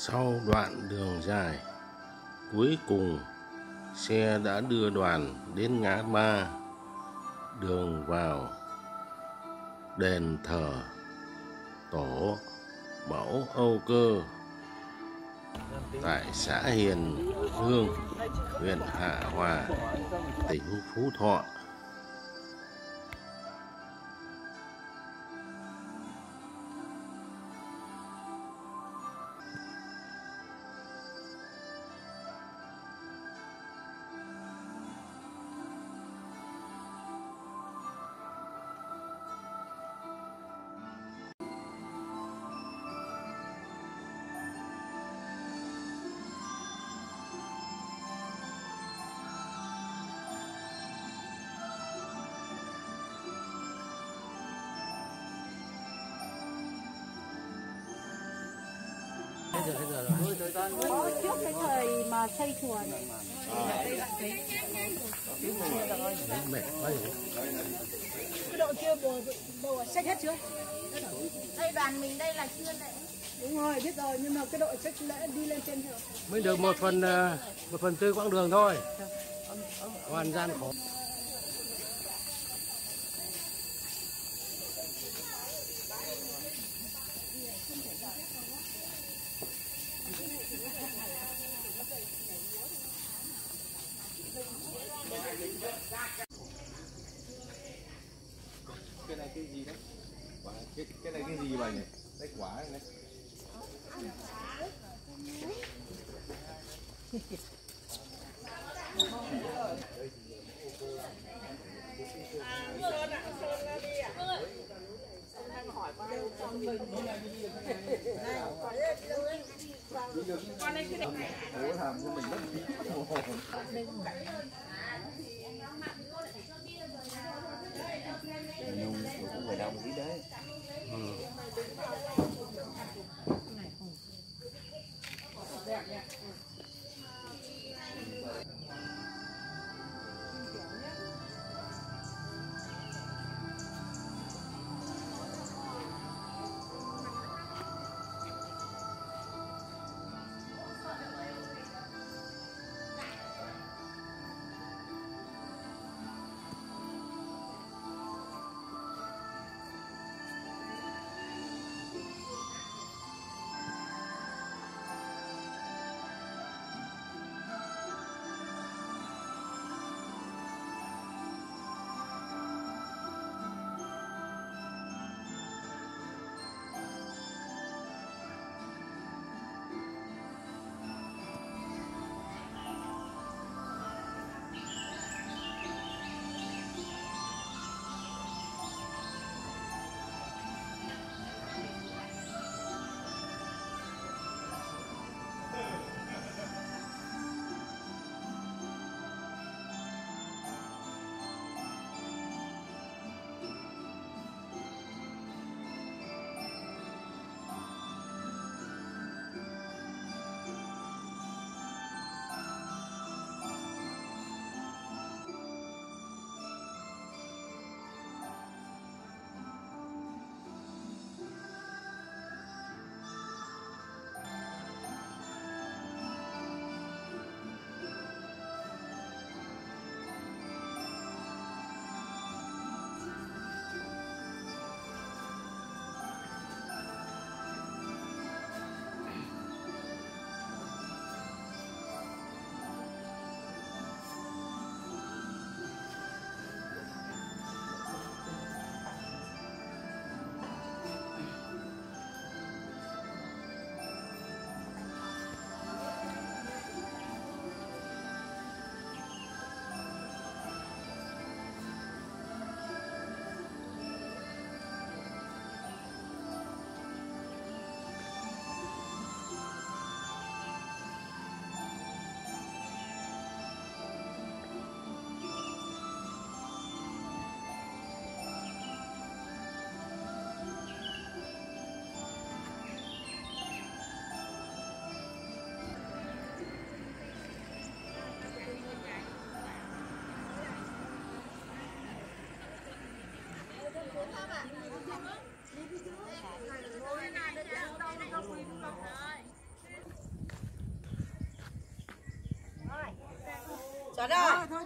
Sau đoạn đường dài, cuối cùng xe đã đưa đoàn đến ngã ba đường vào đền thờ Tổ Mẫu Âu Cơ tại xã Hiền Hương, huyện Hạ Hòa, tỉnh Phú Thọ. Trước cái thời mà xây chùa này. Cái độ kia bộ xách hết chưa? Đây đoàn mình đây là chưa lễ. Đúng rồi, biết rồi, nhưng mà cái độ xách lễ đi lên trên chưa? Mới được một phần tư quãng đường thôi. Hoàn gian khổ. Cái này cái gì đấy? Cái này cái gì vậy nhỉ? Cái quả này. Ủa làm cho mình mất người đông tí đấy. Chuẩn rồi.